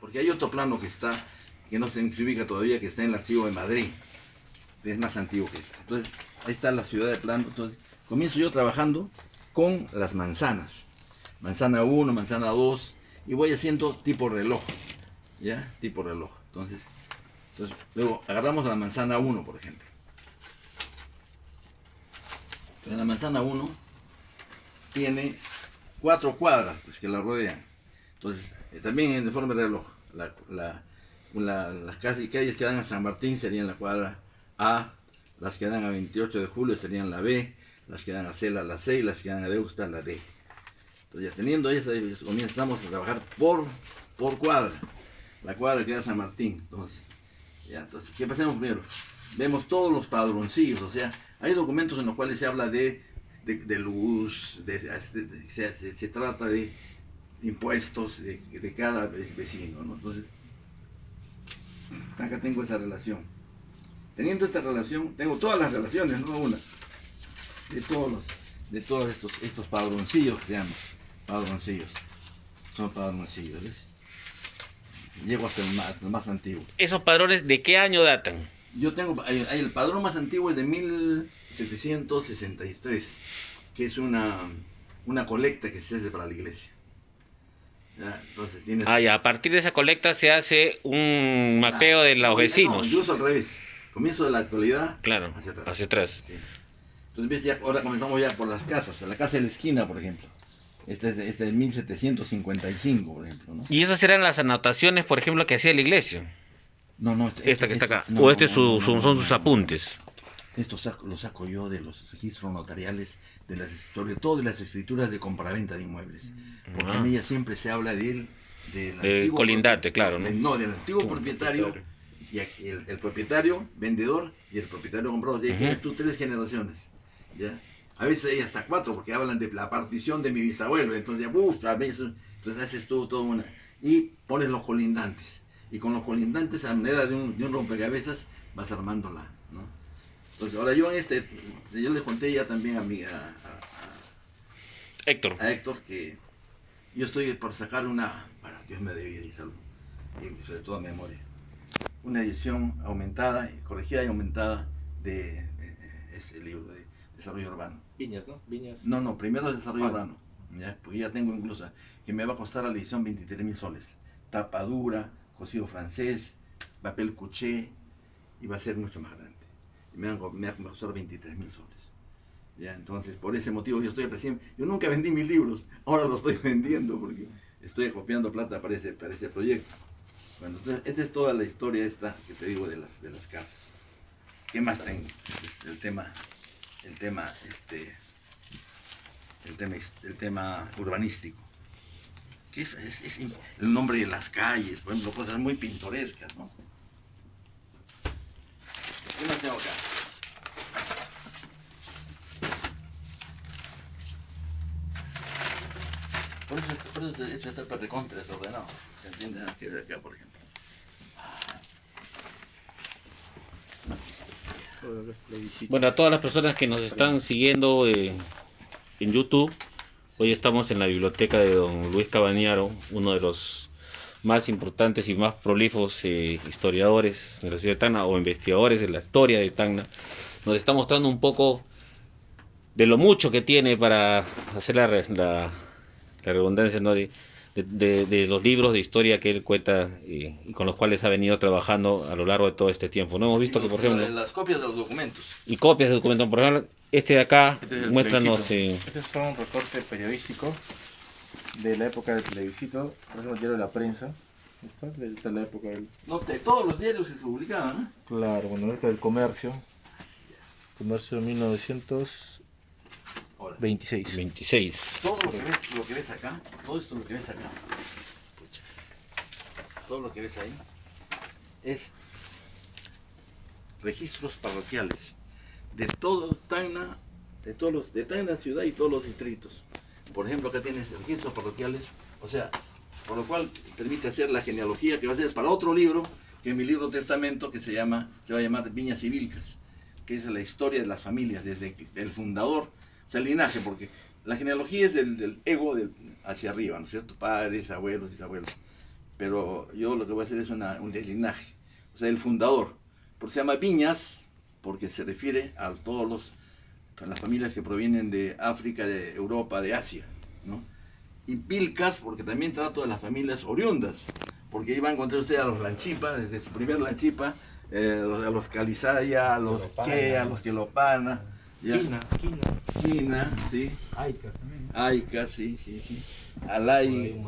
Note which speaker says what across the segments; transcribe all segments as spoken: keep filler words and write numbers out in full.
Speaker 1: porque hay otro plano que está, que no se ubica todavía, que está en el archivo de Madrid, es más antiguo que este. Entonces, ahí está la ciudad de plano. Entonces, comienzo yo trabajando con las manzanas, manzana uno, manzana dos, y voy haciendo tipo reloj, ¿ya? Tipo reloj. Entonces, entonces luego agarramos la manzana uno, por ejemplo. Entonces, la manzana uno tiene cuatro cuadras, pues, que la rodean. Entonces, eh, también en forma de reloj, la, la, la, las calles que dan a San Martín serían la cuadra A, las que dan a veintiocho de julio serían la B, las que dan a Cela la C y las que dan a Deusta la D. Entonces, ya teniendo esa, comenzamos a trabajar por, por cuadra, la cuadra que da San Martín. Entonces, ya, entonces, ¿qué pasamos primero? Vemos todos los padroncillos, o sea, hay documentos en los cuales se habla de, de, de luz, de, de, de, se, se, se trata de impuestos de, de cada vecino, ¿no? Entonces, acá tengo esa relación. Teniendo esta relación, tengo todas las relaciones, no una, de todos los, de todos estos, estos padroncillos que se llaman, padroncillos, son padroncillos, ¿ves? Llego hasta el más, el más antiguo.
Speaker 2: ¿Esos padrones de qué año datan?
Speaker 1: Yo tengo, hay, hay el padrón más antiguo es de mil setecientos sesenta y tres, que es una, una colecta que se hace para la iglesia. ¿Ya? Entonces tienes...
Speaker 2: Ah, ya, a partir de esa colecta se hace un mapeo ah, de los no, vecinos.
Speaker 1: No, yo uso al revés. Comienzo de la actualidad,
Speaker 2: claro, hacia atrás. Hacia atrás.
Speaker 1: Sí. Entonces, ves, ya, ahora comenzamos ya por las casas. La casa de la esquina, por ejemplo. Esta es de, esta es de mil setecientos cincuenta y cinco, por ejemplo, ¿no?
Speaker 2: ¿Y esas eran las anotaciones, por ejemplo, que hacía la iglesia?
Speaker 1: No, no.
Speaker 2: Este, esta que está acá.
Speaker 1: No,
Speaker 2: ¿O este
Speaker 1: no,
Speaker 2: su,
Speaker 1: no,
Speaker 2: su,
Speaker 1: no,
Speaker 2: son
Speaker 1: no,
Speaker 2: sus
Speaker 1: no,
Speaker 2: apuntes?
Speaker 1: Esto saco, lo saco yo de los registros notariales, de las, sobre todo de las escrituras de compraventa de inmuebles. Porque ah. en ellas siempre se habla de él, del
Speaker 2: eh,
Speaker 1: antiguo
Speaker 2: colindante, claro, ¿no?
Speaker 1: De, no, del antiguo propietario, y el, el propietario, vendedor, y el propietario comprador. Y ahí uh-huh. tienes tú tres generaciones, ¿ya? A veces hay hasta cuatro, porque hablan de la partición de mi bisabuelo. Entonces, uff, a veces, entonces haces tú todo una... Y pones los colindantes. Y con los colindantes, a manera de un, de un rompecabezas, vas armándola, ¿no? Entonces, ahora yo en este, yo le conté ya también a mi, a, a, a
Speaker 2: Héctor.
Speaker 1: A Héctor que yo estoy por sacar una, bueno, Dios me dé vida y salud, y sobre todo memoria, una edición aumentada, corregida y aumentada de, de, de ese libro de desarrollo urbano.
Speaker 3: Viñas, ¿no? Viñas.
Speaker 1: No, no, primero desarrollo
Speaker 3: ah.
Speaker 1: urbano, ¿ya? Porque ya tengo incluso, que me va a costar a la edición veintitrés mil soles, tapa dura, cosido francés, papel cuché, y va a ser mucho más grande. Me van, me van a costar veintitrés mil soles. ¿Ya? Entonces, por ese motivo yo estoy recién, yo nunca vendí mis libros, ahora los estoy vendiendo porque estoy copiando plata para ese, para ese proyecto. Bueno, entonces, esta es toda la historia esta que te digo de las, de las casas. ¿Qué más tengo? Es el tema, el tema, este, el tema, el tema urbanístico. ¿Qué es, es, es el nombre de las calles, por ejemplo, cosas muy pintorescas, ¿no? ¿Qué más tengo acá? Por eso, por eso esto está para recontra desordenado. ¿Se entiende? Que ver acá, por ejemplo.
Speaker 2: Bueno, a todas las personas que nos están siguiendo eh, en YouTube, hoy estamos en la biblioteca de don Luis Cabañaro, uno de los más importantes y más prolíficos eh, historiadores de la ciudad de Tacna o investigadores de la historia de Tacna. Nos está mostrando un poco de lo mucho que tiene para hacer la, la, la redundancia, ¿no? de, de, de los libros de historia que él cuenta y, y con los cuales ha venido trabajando a lo largo de todo este tiempo. No hemos visto que, por ejemplo,
Speaker 1: las copias de los documentos
Speaker 2: y copias de documentos, por ejemplo, este de acá,
Speaker 3: este es
Speaker 2: muéstranos. Eh...
Speaker 3: Este es un recorte periodístico de la época del plebiscito, por ejemplo, el diario de la prensa. Esta, esta es la época del...
Speaker 1: No, de todos los diarios que se publicaban, ¿eh?
Speaker 3: Claro, bueno, esta del comercio. Comercio de mil novecientos veintiséis.
Speaker 2: veintiséis.
Speaker 1: Todo lo que ves, lo que ves acá, todo esto lo que ves acá, todo lo que ves ahí, es registros parroquiales de todo Tacna, de todos los, de Tacna ciudad y todos los distritos. Por ejemplo, acá tienes registros parroquiales, o sea, por lo cual permite hacer la genealogía que va a ser para otro libro, que es mi libro testamento, que se llama, se va a llamar Viñas y Vilcas, que es la historia de las familias, desde el fundador, o sea, el linaje, porque la genealogía es del, del ego del, hacia arriba, ¿no es cierto? Padres, abuelos, bisabuelos. pero yo lo que voy a hacer es una, un deslinaje, o sea, el fundador. Porque se llama Viñas, porque se refiere a todos los, a las familias que provienen de África, de Europa, de Asia, ¿no? Y Pilcas, porque también trato de las familias oriundas, porque ahí va a encontrar usted a los Lanchipa, desde su primer Lanchipa, eh, a los Calizaya, a los Quea, a los Quelopana,
Speaker 3: Quina, Quina.
Speaker 1: Quina, sí.
Speaker 3: Aicas también.
Speaker 1: Aicas, sí, sí, sí. Alay.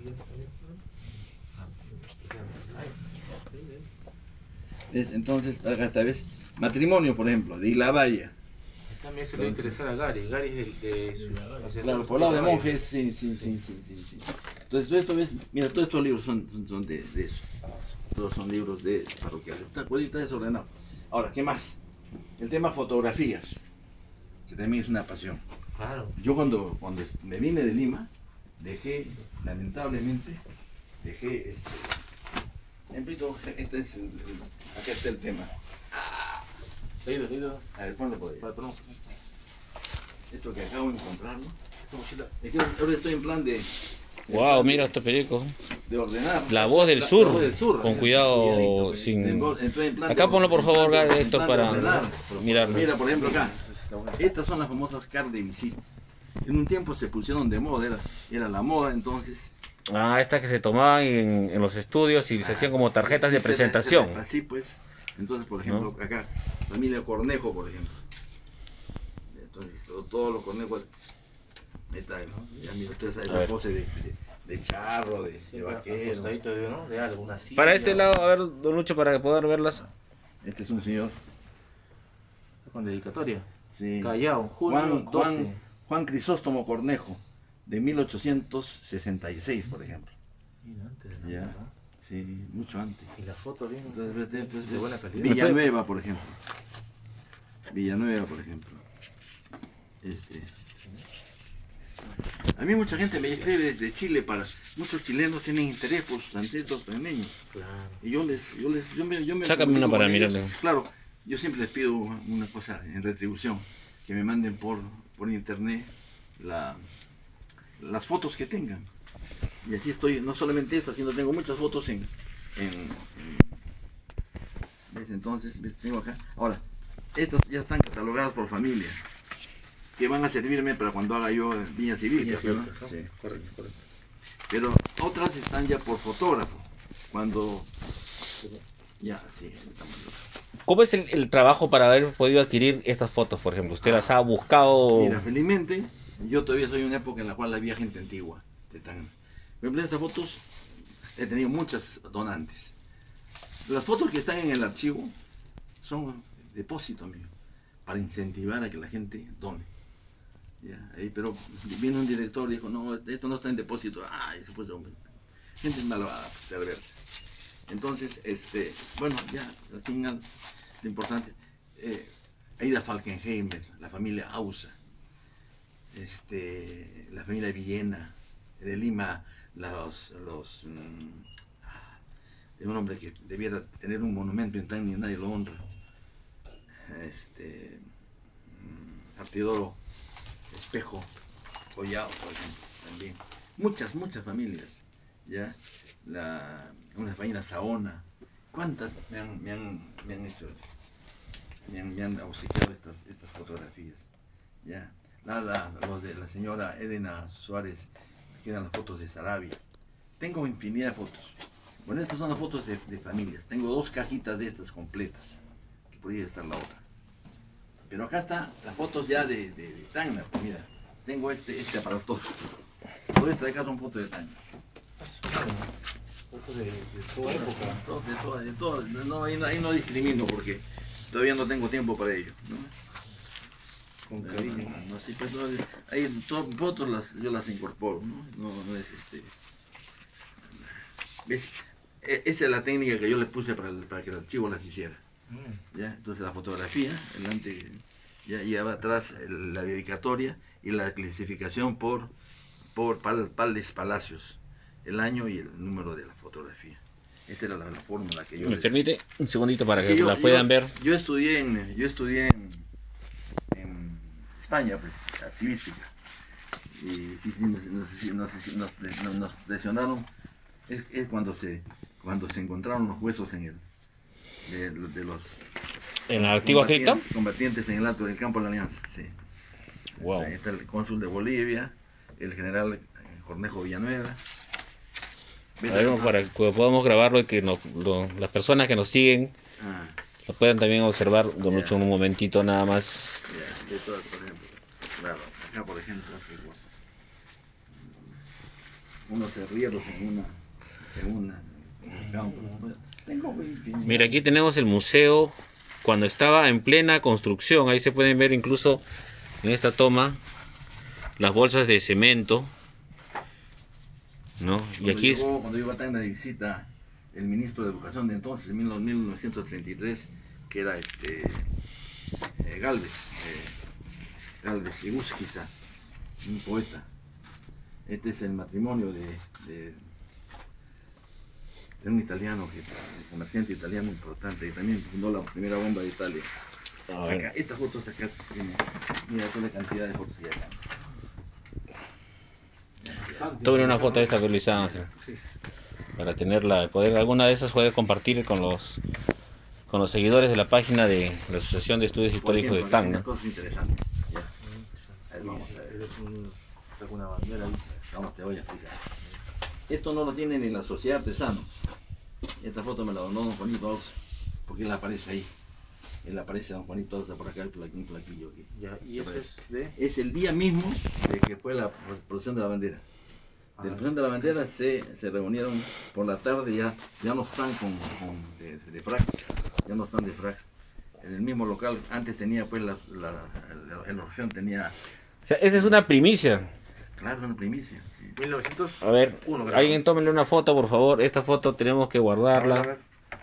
Speaker 1: ¿Ves? Entonces, acá esta vez, matrimonio, por ejemplo, de Ilabaya.
Speaker 3: También se le va a interesar a Gary. Gary es de, de su...
Speaker 1: Claro, por el lado de monjes, sí, sí, sí, sí, sí, sí. Entonces, todo esto ves, mira, todos estos libros son, son, son de, de eso. Todos son libros de parroquiales. Está, está desordenado. Ahora, ¿qué más? El tema fotografías, que también es una pasión.
Speaker 3: Claro.
Speaker 1: Yo cuando, cuando me vine de Lima, dejé, lamentablemente, dejé, este, repito, este es el, el, acá está el tema.
Speaker 3: Leído, leído.
Speaker 1: A ver, ponlo por ahí.
Speaker 3: Vale, perdón.
Speaker 1: Esto que acabo de encontrarlo. Es que ahora estoy en plan de...
Speaker 2: Wow, mira este periódico.
Speaker 1: De ordenar.
Speaker 2: La voz del sur.
Speaker 1: La voz del sur.
Speaker 2: Con cuidado, sin... Acá ponlo por favor, Héctor, para mirar.
Speaker 1: Mira, por ejemplo acá. Estas son las famosas cartas de visita. En un tiempo se pusieron de moda, era, era la moda entonces.
Speaker 2: Ah, estas que se tomaban en, en los estudios y se hacían como tarjetas de presentación.
Speaker 1: Así pues. Entonces, por ejemplo, ¿no? Acá, familia Cornejo, por ejemplo. Entonces, todo, todos los Cornejos. Está, ¿no? Ya mira usted esa, esa pose de, de, de charro, de, sí, de vaquero.
Speaker 3: De, ¿no? de algo, una silla,
Speaker 2: para este lado, a ver, don Lucho, para poder verlas.
Speaker 1: Este es un señor.
Speaker 3: Con dedicatoria.
Speaker 1: Sí.
Speaker 3: Callao, julio
Speaker 1: Juan,
Speaker 3: doce.
Speaker 1: Juan, Juan Crisóstomo Cornejo, de mil ochocientos sesenta y seis, por ejemplo.
Speaker 3: Mira, antes de la
Speaker 1: ya.
Speaker 3: ¿no?
Speaker 1: Sí, mucho antes.
Speaker 3: Y la foto bien.
Speaker 1: Entonces, entonces,
Speaker 3: de buena calidad.
Speaker 1: Villanueva, por ejemplo. Villanueva, por ejemplo. Este. A mí mucha gente me escribe desde Chile, para muchos chilenos tienen interés por sus ancestros panameños.
Speaker 3: Claro.
Speaker 1: Y yo les, yo les, yo me, yo me
Speaker 2: Sácame una para mirarle.
Speaker 1: Claro, yo siempre les pido una cosa en retribución, que me manden por, por internet la, las fotos que tengan. Y así estoy, no solamente estas, sino tengo muchas fotos en, en, en ¿ves? Entonces, ¿ves? Tengo acá. Ahora, estas ya están catalogadas por familia, que van a servirme para cuando haga yo Viña Civil.
Speaker 3: Viña Civil,
Speaker 1: ¿no?
Speaker 3: ¿no?
Speaker 1: Sí.
Speaker 3: Correcto, correcto.
Speaker 1: Pero otras están ya por fotógrafo, cuando... Ya, sí.
Speaker 2: ¿Cómo es el, el trabajo para haber podido adquirir estas fotos, por ejemplo? ¿Usted las ha buscado?
Speaker 1: Mira, felizmente, yo todavía soy en una época en la cual había gente antigua. De tan... Por ejemplo, estas fotos, he tenido muchas donantes. Las fotos que están en el archivo son depósito mío, para incentivar a que la gente done. Ya, ahí, pero vino un director y dijo, no, esto no está en depósito. Ay, se puso, gente malvada, perversa. Entonces, este, bueno, ya, al final, lo importante, eh, Aida Falkenheimer, la familia Ausa, este, la familia Villena, de Lima, los, los mmm, de un hombre que debiera tener un monumento en tan y nadie lo honra, este, mmm, Artidoro Espejo, Collao, por ejemplo, también, muchas, muchas familias, ya, la, una familia Saona, cuántas me han, me han, me han hecho, me han, me han obsequiado estas, estas fotografías, ya, la, la, los de la señora Edena Suárez, que eran las fotos de Sarabia. Tengo infinidad de fotos. Bueno, estas son las fotos de, de familias. Tengo dos cajitas de estas completas, que podría estar la otra. Pero acá está las fotos ya de, de, de Tacna. Mira, tengo este, este aparato. Todo esto de acá son fotos de Tacna.
Speaker 3: Fotos de, de toda época.
Speaker 1: De toda, de toda. No, ahí, no, ahí no discrimino porque todavía no tengo tiempo para ello, ¿no? Con cariño. No, no, sí, pues, no, ahí todas fotos las, yo las incorporo, ¿no? No, no es este. ¿Ves? E, esa es la técnica que yo le puse para, el, para que el archivo las hiciera. Mm. ¿Ya? Entonces la fotografía, delante, ya lleva atrás el, la dedicatoria y la clasificación por, por Pal, Pales Palacios, el año y el número de la fotografía. Esa era la, la fórmula que yo.
Speaker 2: ¿Me
Speaker 1: les...
Speaker 2: permite un segundito para que
Speaker 1: yo,
Speaker 2: la puedan
Speaker 1: yo,
Speaker 2: ver?
Speaker 1: Yo estudié en, yo estudié en, en España, pues, la civística. Y sí, sí, nos, nos, nos, nos, nos lesionaron es, es cuando se cuando se encontraron los huesos en el de, de los
Speaker 2: ¿En la antigua cripta?
Speaker 1: Combatientes en el alto del campo de la Alianza, sí.
Speaker 2: Wow.
Speaker 1: Ahí está el cónsul de Bolivia, el general Cornejo Villanueva.
Speaker 2: Ver, para que podamos grabarlo y que nos, lo, las personas que nos siguen
Speaker 1: ah,
Speaker 2: lo puedan también observar, don
Speaker 1: ya.
Speaker 2: Lucho, en un momentito nada más.
Speaker 1: Ya, de todas, por ejemplo. Claro, acá por ejemplo, unos arrieros en una, en una, en un campo. Tengo infinidad.
Speaker 2: Mira, aquí tenemos el museo cuando estaba en plena construcción. Ahí se pueden ver incluso en esta toma las bolsas de cemento, ¿no? Y
Speaker 1: Cuando
Speaker 2: aquí
Speaker 1: llegó, cuando llegó a Tacna de visita el ministro de Educación de entonces, en mil novecientos treinta y tres, que era este eh, Galvez, eh, Galvez Egusquiza, un poeta. Este es el matrimonio de, de, de un italiano, que, un comerciante italiano importante, y también fundó la primera bomba de Italia. Acá, estas fotos acá tienen, mira toda la cantidad de fotos que hay acá.
Speaker 2: tome una foto de esta, Luis Ángel, para tenerla, poder alguna de esas poder compartir con los con los seguidores de la página de la Asociación de Estudios
Speaker 1: Por
Speaker 2: Históricos
Speaker 1: ejemplo,
Speaker 2: de
Speaker 1: acá
Speaker 2: Tacna.
Speaker 1: tienes cosas interesantes. Ya. A ver, vamos a ver.
Speaker 3: Una bandera ahí.
Speaker 1: Vamos, te voy a explicar. Esto no lo tiene ni la Sociedad de Artesanos. Esta foto me la donó don Juanito Ausa, porque él aparece ahí. Él aparece don Juanito Ausa por acá, el plaquillo, un plaquillo aquí.
Speaker 3: Ya, y eso es de...
Speaker 1: Es el día mismo de que fue la producción de la bandera. De la producción de la bandera se, se reunieron por la tarde, ya, ya no están con, con de, de frac, ya no están de frac. En el mismo local, antes tenía pues la, la, la, la opción tenía...
Speaker 2: O sea, esa es una primicia.
Speaker 1: Claro, una primicia. Sí.
Speaker 3: mil novecientos uno.
Speaker 2: A ver,
Speaker 3: creo.
Speaker 2: alguien tómenle una foto, por favor. Esta foto tenemos que
Speaker 3: A ver,
Speaker 2: guardarla.
Speaker 3: a ver.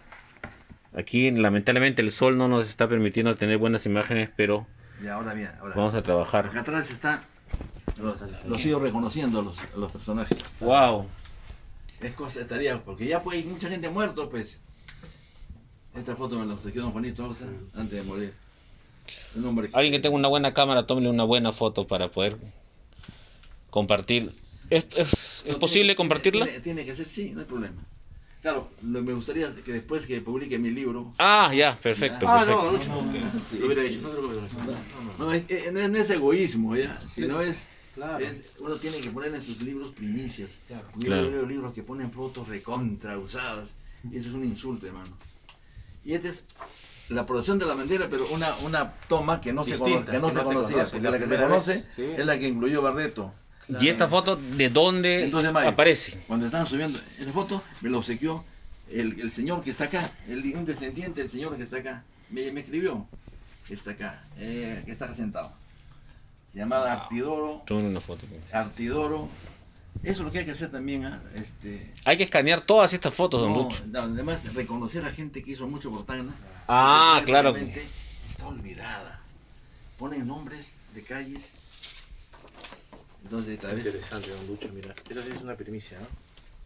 Speaker 2: Aquí, lamentablemente, el sol no nos está permitiendo tener buenas imágenes, pero
Speaker 1: Y ahora bien, ahora.
Speaker 2: vamos a trabajar.
Speaker 1: Acá atrás está, los, los sigo reconociendo a los, a los personajes.
Speaker 2: Wow.
Speaker 1: Es cosa de tarea, porque ya pues hay mucha gente muerto, pues. Esta foto me la obsequió don Juanito Ausa antes de morir. Un hombre
Speaker 2: Alguien que tenga una buena cámara, tómele una buena foto para poder compartir. ¿Es, es, ¿es
Speaker 1: No,
Speaker 2: posible
Speaker 1: tiene-
Speaker 2: compartirla?
Speaker 1: Tiene, tiene que ser, sí, no hay problema. Claro, lo- me gustaría que después que publique mi libro...
Speaker 2: Ah, ya, perfecto,
Speaker 3: Ah,
Speaker 2: perfecto.
Speaker 3: no, Lucho.
Speaker 1: Sí.
Speaker 3: Lo hubiera hecho, no te lo hubiera hecho.
Speaker 1: No, es, es- no es- no es egoísmo, ¿ya? Sino es,
Speaker 3: Claro.
Speaker 1: es... Uno tiene que poner en sus libros primicias.
Speaker 3: Claro.
Speaker 1: Porque
Speaker 2: Claro.
Speaker 1: yo veo libros que ponen fotos recontra usadas. Y eso es un insulto, hermano. Y esta es la producción de la bandera, pero una, una toma que no se, cono-
Speaker 3: Distinta,
Speaker 1: que no
Speaker 3: que
Speaker 1: se
Speaker 3: no se
Speaker 1: conocía.
Speaker 3: conoce,
Speaker 1: Porque
Speaker 3: la
Speaker 1: la que se
Speaker 3: primera
Speaker 1: conoce
Speaker 3: vez, sí.
Speaker 1: es la que incluyó Barreto.
Speaker 2: ¿Y esta foto de dónde
Speaker 1: Entonces, Mayo,
Speaker 2: aparece?
Speaker 1: cuando estaban subiendo esa foto, me la obsequió el, el señor que está acá, el, un descendiente del señor que está acá. Me, me escribió, que está acá, eh, que está acá sentado. Se llamaba Artidoro,
Speaker 2: Tómale una foto.
Speaker 1: Artidoro. Eso es lo que hay que hacer también, ¿ah? Este,
Speaker 2: Hay que escanear todas estas fotos, don
Speaker 1: no,
Speaker 2: Lucho.
Speaker 1: no, además reconocer a gente que hizo mucho por Tacna.
Speaker 2: Ah,
Speaker 1: porque
Speaker 2: claro.
Speaker 1: prácticamente está olvidada. Ponen nombres de calles. Entonces, tal vez
Speaker 3: Interesante, don Lucho, mira. Esa sí es una primicia, ¿no?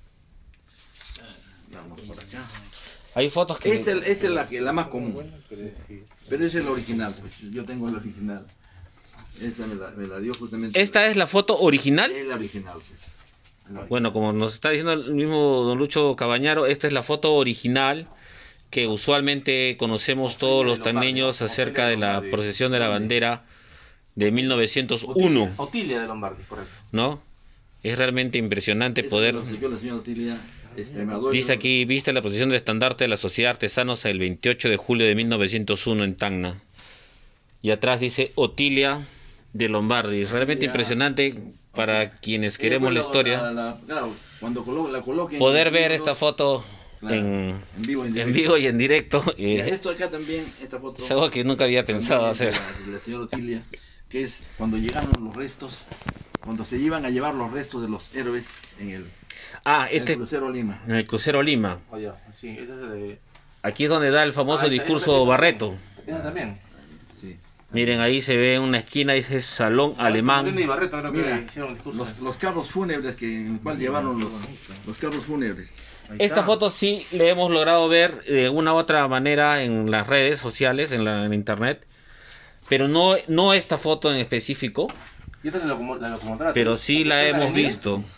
Speaker 1: vamos por acá.
Speaker 2: Hay fotos que...
Speaker 1: Esta, esta es la, que, la más común.
Speaker 3: Bueno, pero sí.
Speaker 1: Pero esa es la original, pues yo tengo la original. Esa me la, me la dio justamente.
Speaker 2: ¿Esta es la foto original?
Speaker 1: Es la original, pues. La original.
Speaker 2: Bueno, como nos está diciendo el mismo don Lucho Cabañaro, esta es la foto original que usualmente conocemos todos los taneños acerca de la procesión de la bandera de mil novecientos uno,
Speaker 3: Otilia de Lombardi, correcto.
Speaker 2: ¿no? Es realmente impresionante
Speaker 1: Esa
Speaker 2: poder...
Speaker 1: me la obsequió la señora Otilia Extremadura.
Speaker 2: Dice aquí, viste la procesión del estandarte de la Sociedad de Artesanos el veintiocho de julio de mil novecientos uno en Tacna. Y atrás dice Otilia de Lombardi. Realmente
Speaker 1: Ya.
Speaker 2: impresionante para
Speaker 1: Ok.
Speaker 2: quienes
Speaker 1: Ella
Speaker 2: queremos
Speaker 1: fue
Speaker 2: la historia.
Speaker 1: la- la- claro, cuando colo- la coloquen.
Speaker 2: Poder
Speaker 1: en
Speaker 2: ver
Speaker 1: libros,
Speaker 2: esta foto
Speaker 1: claro,
Speaker 2: en,
Speaker 1: en vivo, en
Speaker 2: en
Speaker 1: directo.
Speaker 2: vivo y en directo.
Speaker 1: Mira,
Speaker 2: eh,
Speaker 1: esto acá también, esta foto.
Speaker 2: es algo que nunca había pensado
Speaker 1: también
Speaker 2: hacer.
Speaker 1: es de La, de la señora Otilia, que es cuando llegaron los restos, cuando se iban a llevar los restos de los héroes en el,
Speaker 2: Ah,
Speaker 1: en el
Speaker 2: este
Speaker 1: crucero Lima.
Speaker 2: en el crucero Lima.
Speaker 3: Oye, sí, esa es de...
Speaker 2: Aquí es donde da el famoso
Speaker 3: Ah, esta-
Speaker 2: discurso
Speaker 3: esa- esa
Speaker 2: Barreto.
Speaker 3: también. Esa también.
Speaker 1: Sí.
Speaker 2: Miren, ahí se ve en una esquina, dice Salón
Speaker 3: Moriendo y
Speaker 2: Alemán.
Speaker 3: Barreto creo que
Speaker 1: Mira,
Speaker 3: hicieron un discurso.
Speaker 1: los, los carros fúnebres que, en el cual llevaron los, los carros fúnebres.
Speaker 3: Ahí
Speaker 2: Esta
Speaker 3: está.
Speaker 2: foto sí le hemos logrado ver de una u otra manera en las redes sociales, en la en internet, pero no, no esta foto en específico,
Speaker 3: Y esta es la, locomo- la locomotora.
Speaker 2: pero sí la
Speaker 3: ¿Esta es
Speaker 2: hemos
Speaker 3: avenida?
Speaker 2: visto.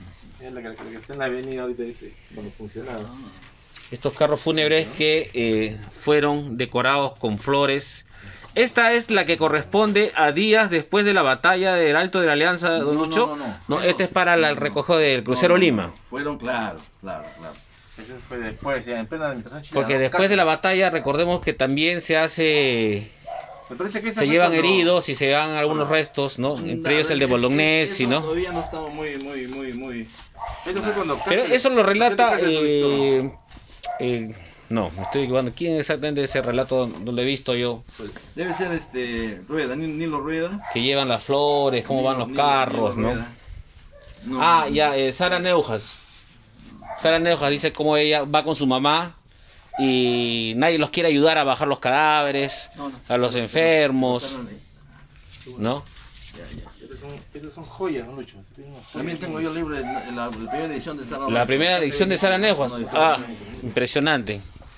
Speaker 3: Es la que, la que está en la avenida ahorita, ¿viste? Cuando funcionaba.
Speaker 2: Estos carros fúnebres que eh, fueron decorados con flores. Esta es la que corresponde a días después de la batalla del Alto de la Alianza, don
Speaker 1: No,
Speaker 2: Lucho.
Speaker 1: no, no, no.
Speaker 2: No,
Speaker 1: Fueron-
Speaker 2: este es para la- el
Speaker 1: no, no.
Speaker 2: recojo del crucero
Speaker 1: No, no, no,
Speaker 2: Lima.
Speaker 1: no. Fueron, claro, claro, claro.
Speaker 3: Eso fue después, ya, en plena administración chilena.
Speaker 2: Porque
Speaker 3: ¿no?
Speaker 2: después
Speaker 3: Casi.
Speaker 2: de la batalla, recordemos que también se hace,
Speaker 3: Me parece que esa
Speaker 2: se
Speaker 3: fue
Speaker 2: llevan
Speaker 3: cuando-
Speaker 2: heridos y se llevan algunos restos, ¿no? Entre ellos el de Bolognesi, ¿no?
Speaker 1: Todavía no estamos muy, muy, muy, muy...
Speaker 3: Eso fue cuando
Speaker 2: Pero
Speaker 3: Cáceres-
Speaker 2: eso lo relata...
Speaker 3: Cáceres solicitó.
Speaker 2: eh, eh, no, me estoy equivocando. ¿Quién exactamente ese relato no lo he visto yo?
Speaker 1: Pues, debe ser este Rueda, Ni- Nilo Rueda.
Speaker 2: Que llevan las flores, cómo van
Speaker 1: Nilo-
Speaker 2: los
Speaker 1: Nilo-
Speaker 2: carros,
Speaker 1: Nilo
Speaker 2: ¿no?
Speaker 1: Rueda. No,
Speaker 2: Ah,
Speaker 1: no,
Speaker 2: ya, eh, Sara Neujas. Sara Neujas dice cómo ella va con su mamá y nadie los quiere ayudar a bajar los cadáveres,
Speaker 1: no, no.
Speaker 2: a los
Speaker 1: No,
Speaker 2: enfermos,
Speaker 1: no, no, no.
Speaker 2: ¿no?
Speaker 1: Ya, ya.
Speaker 3: Estas son, estas son joyas, ¿no, Lucho? Estas son joyas.
Speaker 1: También tengo yo el libro, de la, la primera edición de Sara.
Speaker 2: La primera edición de Sara Neujas. Ah, impresionante.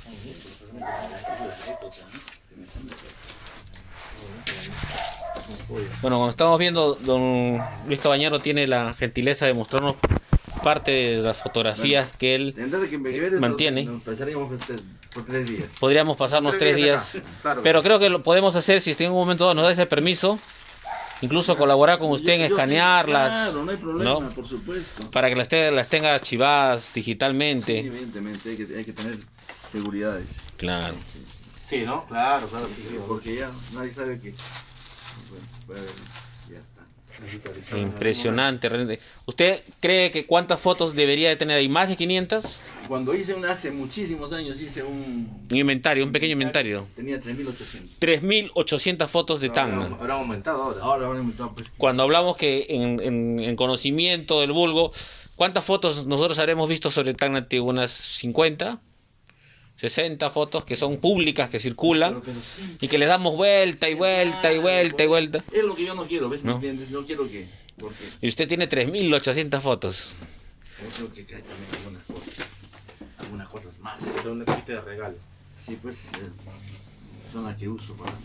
Speaker 2: Bueno, como estamos viendo, don Luis Cabañaro tiene la gentileza de mostrarnos parte de las fotografías que él...
Speaker 1: Tendré que ver,
Speaker 2: mantiene.
Speaker 1: Nos pasaríamos este, por tres días.
Speaker 2: Podríamos pasarnos tres días,
Speaker 3: acá, claro.
Speaker 2: pero creo que lo podemos hacer si en un momento dado nos da ese permiso, incluso colaborar con usted en
Speaker 1: Yo- yo-
Speaker 2: escanearlas,
Speaker 1: Claro, no hay problema,
Speaker 2: ¿no?
Speaker 1: por supuesto.
Speaker 2: para que las, te- las tenga archivadas
Speaker 1: Sí,
Speaker 2: digitalmente.
Speaker 1: evidentemente, hay que, hay que tener seguridades.
Speaker 2: Claro.
Speaker 1: Sí,
Speaker 3: Sí, ¿no? Claro, claro. sí, sí.
Speaker 1: porque ya nadie sabe que... Bueno, pues, ya está.
Speaker 3: Digitalizado.
Speaker 2: Impresionante, realmente. ¿Usted cree que cuántas fotos debería de tener ahí? ¿Más de quinientas?
Speaker 1: Cuando hice un, hace muchísimos años, hice un...
Speaker 2: Un inventario, un pequeño inventario.
Speaker 1: Tenía tres mil ochocientos.
Speaker 2: tres mil ochocientas fotos de Tacna.
Speaker 3: Ahora, ahora ha aumentado ahora.
Speaker 1: Ahora, ahora hemos estado, pues...
Speaker 2: Cuando hablamos que en, en- en conocimiento del vulgo, ¿cuántas fotos nosotros habremos visto sobre Tacna Antiguo? ¿Unas cincuenta? sesenta fotos que son públicas, que circulan,
Speaker 1: Pero- pero sí.
Speaker 2: y que le damos vuelta y vuelta y vuelta y vuelta.
Speaker 1: Es lo que yo no quiero, ¿ves? ¿Me
Speaker 2: ¿No?
Speaker 1: entiendes? No quiero que... Porque
Speaker 2: Y usted tiene tres mil ochocientas fotos.
Speaker 1: yo creo que hay también algunas cosas. Algunas cosas más.
Speaker 3: De una cajita de regalo.
Speaker 1: Sí, pues... eh, son las que uso para...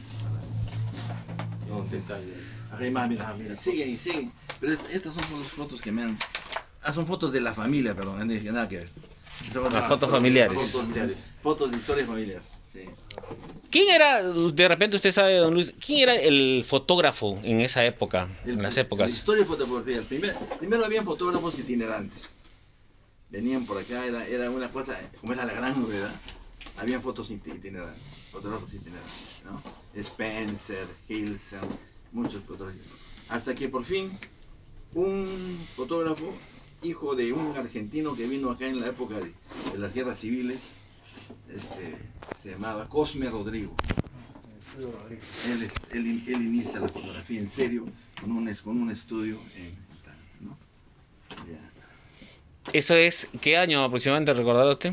Speaker 1: para-
Speaker 3: No, detalle.
Speaker 1: Hay más, mira,
Speaker 3: Ah, mira.
Speaker 1: siguen y siguen. Pero est- estas son las fotos que me han... Ah, son fotos de la familia, perdón, no tiene nada que ver. Son
Speaker 2: Las fotos familiares.
Speaker 1: Fotos familiares. Fotos de historias familiares. Sí.
Speaker 2: ¿Quién era, de repente usted sabe, don Luis, quién era el fotógrafo en esa época, en las
Speaker 1: La
Speaker 2: épocas?
Speaker 1: historia fotografía. Primero, primero habían fotógrafos itinerantes. Venían por acá, era, era una cosa, como era la gran novedad, habían fotos iti- itinerantes, fotógrafos itinerantes, ¿no? Spencer, Hilson, muchos fotógrafos. Hasta que por fin, un fotógrafo, hijo de un argentino que vino acá en la época de, de las guerras civiles, este, se llamaba Cosme Rodrigo. Él, él, él inicia la fotografía en serio con un, es- con un estudio en, ¿no? Ya.
Speaker 2: ¿Eso es qué año aproximadamente recordará usted?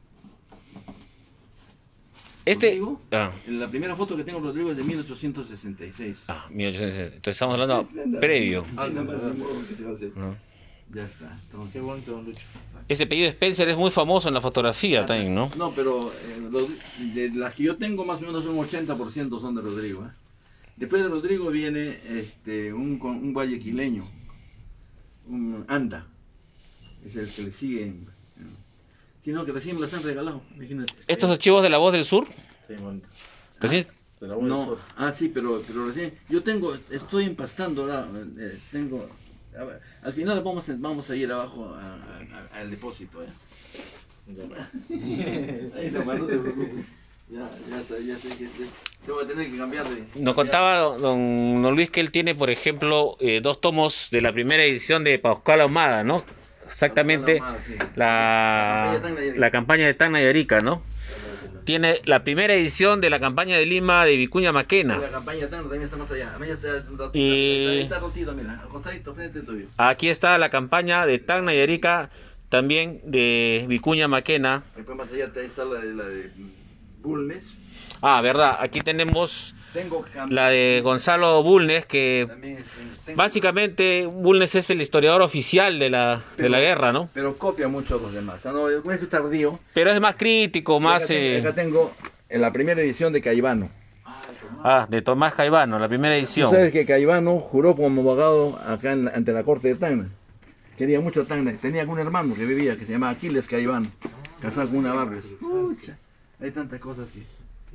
Speaker 2: Este...
Speaker 1: ¿Rodrigo?
Speaker 2: Ah,
Speaker 1: La primera foto que tengo de Rodrigo es de mil ochocientos sesenta y seis.
Speaker 2: ah, mil ochocientos sesenta. Entonces estamos hablando previo.
Speaker 1: Ah, no, no, ni modo, ¿qué se va a hacer?
Speaker 2: ¿no?
Speaker 1: Ya está. Entonces,
Speaker 3: Qué bonito, don Lucho.
Speaker 2: Este apellido Spencer es muy famoso en la fotografía también, ¿no?
Speaker 1: No, pero eh, los- de las que yo tengo más o menos un ochenta por ciento son de Rodrigo. ¿eh? Después de Rodrigo viene este un, con- un guayaquileño, un Anda, es el que le sigue. en- en- Sino que recién me las han regalado, imagínate.
Speaker 2: ¿Estos archivos de La Voz del Sur?
Speaker 3: Sí, bonito.
Speaker 2: Recién-
Speaker 3: De la buena
Speaker 1: No,
Speaker 3: suerte.
Speaker 1: ah sí, pero, pero recién, yo tengo, estoy empastando ahora, eh, tengo, a ver, al final vamos a, vamos a ir abajo a- a- a- al depósito, ¿eh? Ahí nomás, no te preocupes. Ya, ya sé, ya sé que este- yo voy a tener que cambiar de...
Speaker 2: Nos contaba don, don Luis que él tiene, por ejemplo, eh, dos tomos de la primera edición de Pascual Ahumada, ¿no? Exactamente
Speaker 1: Pascual Ahumada, sí.
Speaker 2: la,
Speaker 1: La campaña de Tacna y Arica.
Speaker 2: la campaña de Tacna y Arica, ¿no? Tiene la primera edición de la campaña de Lima de Vicuña Maquena.
Speaker 1: La campaña Tacna también está más allá, a mí ya está, está,
Speaker 2: Y-
Speaker 1: ahí está rotito, mira, al costadito, frente tuyo.
Speaker 2: Aquí está la campaña de Tacna y Arica, también de Vicuña Maquena.
Speaker 1: Después más allá está la de, la de Bulnes.
Speaker 2: Ah, verdad, aquí tenemos
Speaker 1: Tengo cam-
Speaker 2: la de Gonzalo Bulnes, que
Speaker 1: también, eh, tengo-
Speaker 2: básicamente Bulnes es el historiador oficial de la, de la guerra, ¿no?
Speaker 1: Pero copia mucho a los demás. O sea, no, es que tardío.
Speaker 2: Pero es más crítico, más...
Speaker 1: Acá, tengo, acá
Speaker 2: eh,
Speaker 1: tengo en la primera edición de Caivano.
Speaker 2: Ah, de Tomás Caivano, la primera
Speaker 1: Tú
Speaker 2: edición.
Speaker 1: sabes que Caivano juró como abogado acá en la- ante la corte de Tacna. quería mucho a Tacna. Tenía un hermano que vivía, que se llamaba Aquiles Caiván, casado con una Barrios. Pucha, hay tantas cosas que...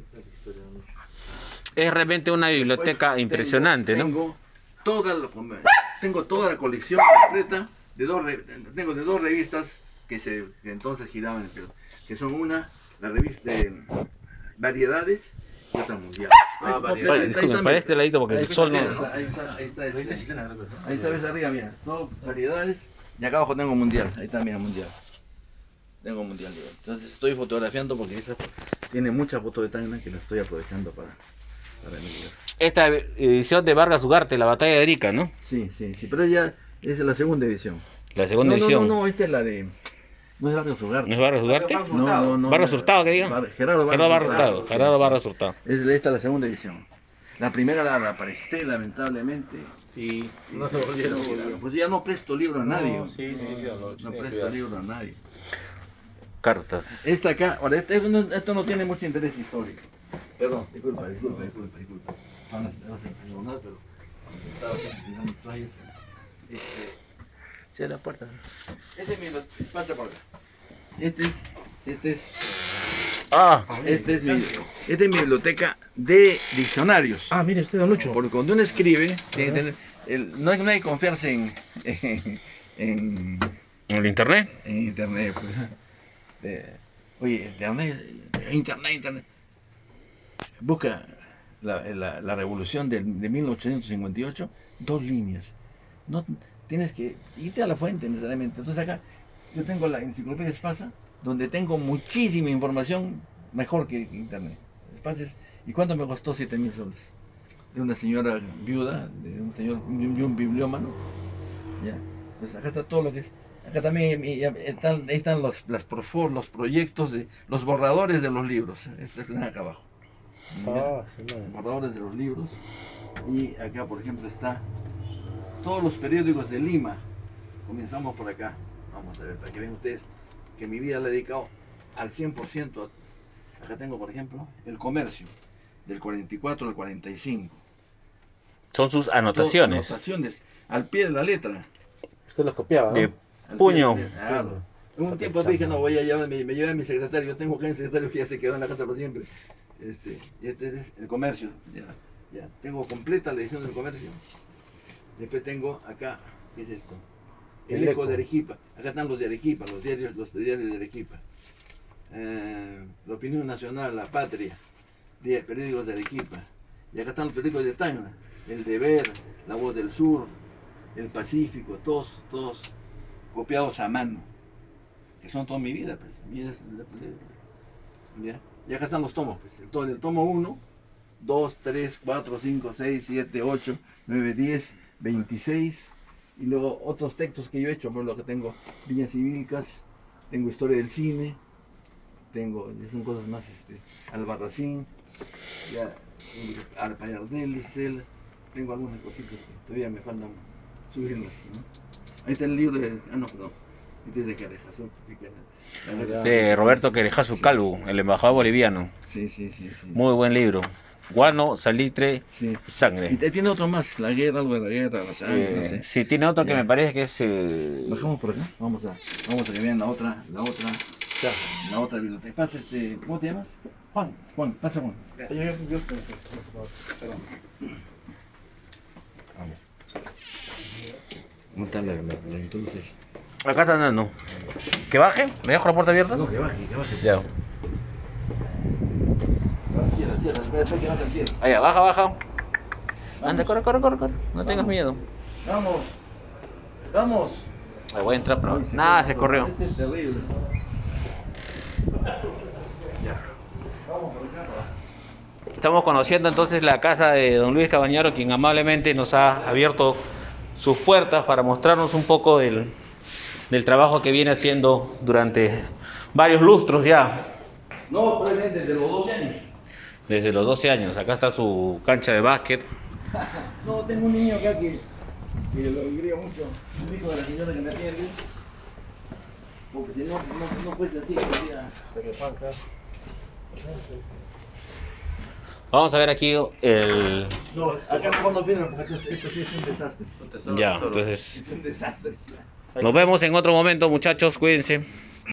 Speaker 2: Es realmente una biblioteca
Speaker 1: Pues,
Speaker 2: impresionante,
Speaker 1: tengo,
Speaker 2: ¿no?
Speaker 1: Tengo toda, la, tengo toda la colección completa de dos, tengo de dos revistas que, se, que entonces giraban, que son una, la revista de Variedades y otra Mundial.
Speaker 2: Ah, vale, disculpe, para este ladito porque el sol no...
Speaker 1: Ahí está, ahí está, ahí está, ahí está, ves arriba, mira, todo Variedades y acá abajo tengo Mundial, ahí está, mira, Mundial. Tengo Mundial, digo. Entonces estoy fotografiando porque esta tiene muchas fotos de Tacna que las estoy aprovechando para, para mi libro.
Speaker 2: Esta edición de Vargas Ugarte, la batalla de Arica, ¿no?
Speaker 1: Sí, sí, sí, pero ya es la segunda edición.
Speaker 2: La segunda
Speaker 1: no,
Speaker 2: edición.
Speaker 1: No, no, no, esta es la de... ¿No es Vargas Ugarte?
Speaker 2: ¿No es Vargas Ugarte?
Speaker 1: No, no, no.
Speaker 2: Vargas Hurtado, que diga.
Speaker 1: Bar, Gerardo Vargas
Speaker 2: Gerardo Vargas
Speaker 1: Hurtado.
Speaker 2: Hurtado. Gerardo Vargas Hurtado.
Speaker 1: Es, esta es la segunda edición. La primera la, la presté, lamentablemente.
Speaker 3: Sí, no se volvieron.
Speaker 1: Pues ya no presto libro a nadie.
Speaker 3: No, sí, sí,
Speaker 1: no, no presto libro a nadie.
Speaker 2: Cartas.
Speaker 1: Esta acá, ahora, este, esto, no, esto no tiene mucho interés histórico. Perdón, disculpa, disculpa, disculpa, disculpa. No, no, no se perdonar, pero estaba tirando toallas. Este,
Speaker 2: Cierra la puerta.
Speaker 1: este es mi, pasa por acá. Este es, este es,
Speaker 2: Ah,
Speaker 1: este es mi, esta es mi biblioteca de diccionarios.
Speaker 3: Ah, mire usted, don Lucho.
Speaker 1: Porque cuando uno escribe, tiene que tener, el, no, hay, no hay que confiarse en, en, en,
Speaker 2: ¿en el internet?
Speaker 1: en internet. Pues. De, oye, internet, internet, internet. Busca la, la, la revolución de, de mil ochocientos cincuenta y ocho, dos líneas. No tienes que irte a la fuente necesariamente. Entonces acá yo tengo la enciclopedia Espasa, donde tengo muchísima información mejor que internet. Espasa es, ¿y cuánto me costó? siete mil soles. De una señora viuda, de un señor, de un bibliómano. Ya. Entonces acá está todo lo que es. Acá también están, ahí están los, las profor, los proyectos, de, los borradores de los libros. Esto están acá abajo.
Speaker 3: Ah, sí, no.
Speaker 1: Borradores de los libros. Y acá, por ejemplo, está todos los periódicos de Lima. Comenzamos por acá. Vamos a ver, para que vean ustedes que mi vida la he dedicado al cien por ciento. Acá tengo, por ejemplo, El Comercio, del cuarenta y cuatro al cuarenta y cinco.
Speaker 2: Son sus anotaciones.
Speaker 1: Anotaciones, al pie de la letra.
Speaker 3: Usted los copiaba, ¿no?
Speaker 2: De puño.
Speaker 1: Claro. En un tiempo dije, no, voy a llevar, me, me llevé a mi secretario. Yo tengo acá un secretario que ya se quedó en la casa por siempre. Este, y este es El Comercio. Ya, ya. Tengo completa la edición del Comercio. Después tengo acá, ¿qué es esto? El, El Eco de Arequipa. Acá están los de Arequipa, los diarios, los diarios de Arequipa. Eh, la Opinión Nacional, La Patria, periódicos de Arequipa. Y acá están los periódicos de Tacna. El Deber, La Voz del Sur, El Pacífico, todos, todos copiados a mano. Que son toda mi vida, pues. Mi vida es, ¿ya? Y acá están los tomos, pues. El, todo, el tomo uno, dos, tres, cuatro, cinco, seis, siete, ocho, nueve, diez, veintiséis. Y luego otros textos que yo he hecho, por lo que tengo Viñas y Vilcas, tengo Historia del Cine, tengo, ya son cosas más, este, Albarracín, ya, Arpayardel, Cel, tengo algunas cositas que todavía me faltan subirlas, ¿no? Ahí está el libro de, ah no, perdón, este es de Carejazo,
Speaker 2: de Roberto Querejazo Calvo, el embajador boliviano.
Speaker 1: Sí, sí, sí, sí.
Speaker 2: Muy buen libro. Guano, salitre,
Speaker 1: sí.
Speaker 2: Sangre.
Speaker 1: Y tiene otro más, la guerra, algo de la guerra, la sangre,
Speaker 2: eh,
Speaker 1: no sé.
Speaker 2: Sí, tiene otro que yeah. me parece que es... Eh...
Speaker 1: Bajamos por acá, vamos a, vamos a que vean la otra, la otra, la otra biblioteca. Pasa este, ¿cómo te llamas? Juan, Juan, pasa Juan. Yo, yo, yo, perdón. Vamos. ¿Cómo está la, la, la entonces?
Speaker 2: Acá está andando. ¿Que baje? ¿Me dejo la puerta abierta?
Speaker 1: No, que baje, que baje.
Speaker 2: Ya.
Speaker 1: Cierra, cierra, espera, espera que baje el cielo.
Speaker 2: Allá, baja, baja. Anda, corre, corre, corre, corre. No
Speaker 1: Vamos.
Speaker 2: tengas miedo.
Speaker 1: Vamos, vamos.
Speaker 2: Ahí voy a entrar, pero
Speaker 1: Ay, se
Speaker 2: nada,
Speaker 1: corrió.
Speaker 2: se corrió.
Speaker 1: Este es terrible. Ya. Vamos por acá.
Speaker 2: Estamos conociendo entonces la casa de don Luis Cabañaro, quien amablemente nos ha abierto sus puertas para mostrarnos un poco del, del trabajo que viene haciendo durante varios lustros ya.
Speaker 1: No, probablemente desde los doce años.
Speaker 2: Desde los doce años. Acá está su cancha de básquet.
Speaker 1: No, tengo un niño acá que, que lo quería mucho, un hijo de la señora que me atiende. Porque si no, no, no puede así, decía.
Speaker 2: Vamos a ver aquí el...
Speaker 1: No, acá mejor no vienen porque esto, esto sí es un desastre.
Speaker 2: Ya, entonces...
Speaker 1: Es un desastre.
Speaker 2: Nos vemos en otro momento, muchachos, cuídense.